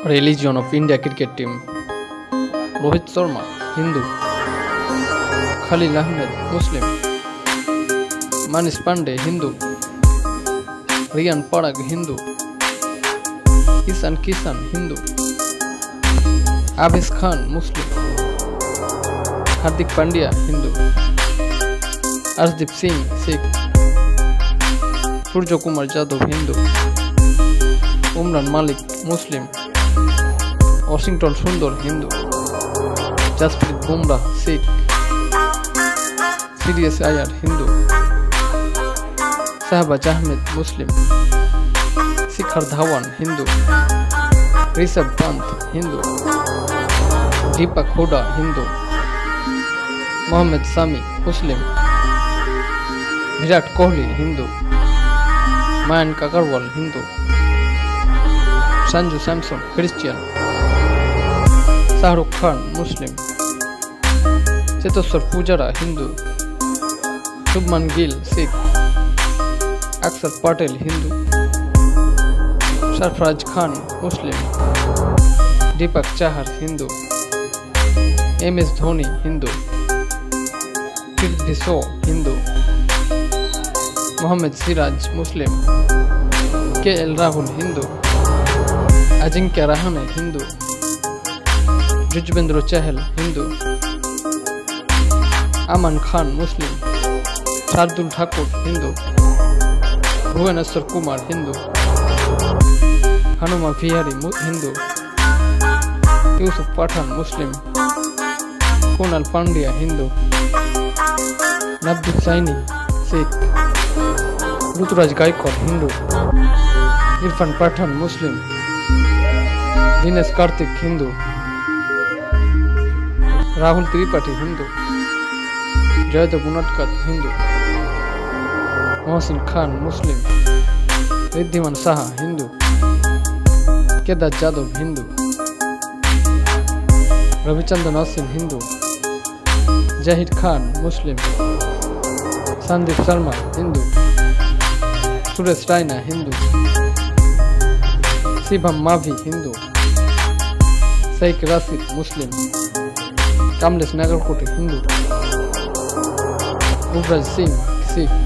Religion of India cricket team. Rohit Sharma, Hindu. Khalil Ahmed, Muslim. Manish Pandey, Hindu. Riyan Parag, Hindu. Ishan Kishan, Hindu. Abis Khan, Muslim. Hardik Pandya, Hindu. Arshdeep Singh, Sikh. Surya Kumar Yadav, Hindu. Umran Malik, Muslim. Washington Sundar, Hindu. Jasprit Bumrah, Sikh. Sirius Iyer, Hindu. Shahbaz Ahmed, Muslim. Shikhar Dhawan, Hindu. Rishabh Pant, Hindu. Deepak Hooda, Hindu. Mohammad Sami, Muslim. Virat Kohli, Hindu. Mayank Agarwal, Hindu. Sanju Samson, Christian. Shahrukh Khan, Muslim. Cheteshwar Pujara, Hindu. Shubman Gill, Sikh. Akshar Patel, Hindu. Sarfraz Khan, Muslim. Deepak Chahar, Hindu. MS Dhoni, Hindu. Prithvi Shaw, Hindu. Mohammad Siraj, Muslim. KL Rahul, Hindu. Ajinkya Rahane, Hindu. Yuzvendra Chahal, Hindu. Aman Khan, Muslim. Shardul Thakur, Hindu. Bhuvaneshwar Kumar, Hindu. Hanuma Vihari, Hindu. Yusuf Pathan, Muslim. Kunal Pandya, Hindu. Navdeep Saini, Sikh. Ruturaj Gaikwad, Hindu. Irfan Pathan, Muslim. Dinesh Karthik, Hindu. Rahul Tripathi, Hindu. Jaydev Unadkat, Hindu. Mohsin Khan, Muslim. Riddhiman Saha, Hindu. Kedar Jadhav, Hindu. Ravichandran Asim, Hindu. Zahid Khan, Muslim. Sandeep Sharma, Hindu. Suresh Raina, Hindu. Shibham Mavi, Hindu. Sheikh Rashid, Muslim. Kamlesh Nagarkoti, Hindu. Yuvraj Singh, Sikh.